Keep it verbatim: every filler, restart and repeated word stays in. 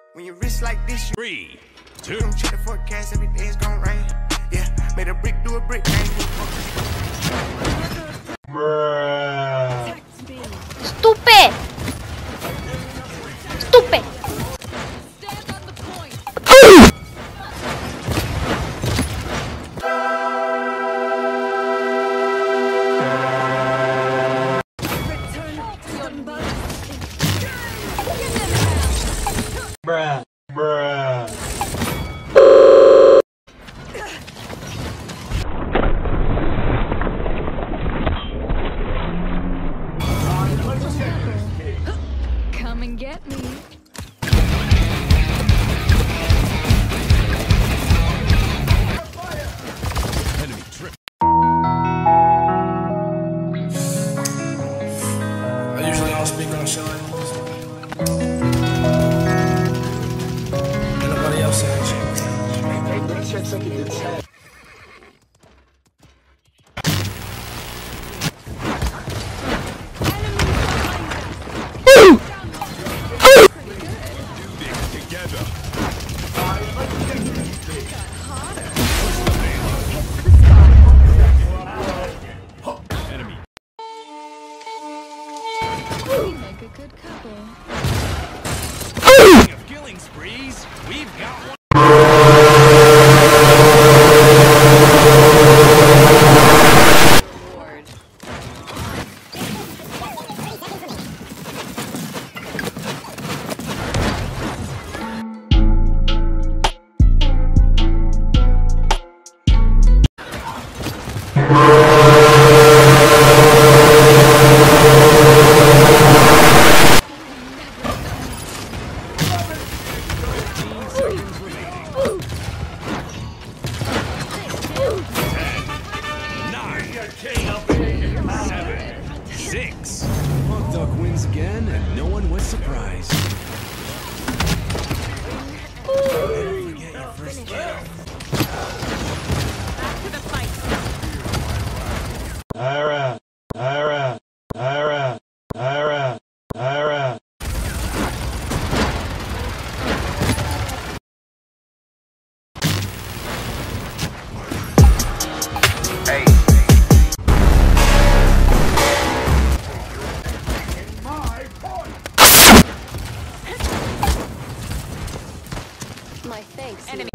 When you wrist like this, you Three, two. don't check the forecast, every day it's gonna rain. Yeah, made a brick do a brick, ain't good Bruh. Stupid! Stupid! Stand on the point. Bruh. Bruh. Come and get me. Enemy trip. I usually don't speak on shit like this. Ain't nobody else saying shit. Together. Enemy. We make a good couple. King of killing sprees. We've got one. Seven, six. Punk Duck wins again, and no one was surprised. Never forget your first kill. Back to the fight. Ira. Ira. Ira. Ira. Ira. Hey. My thanks. Enemy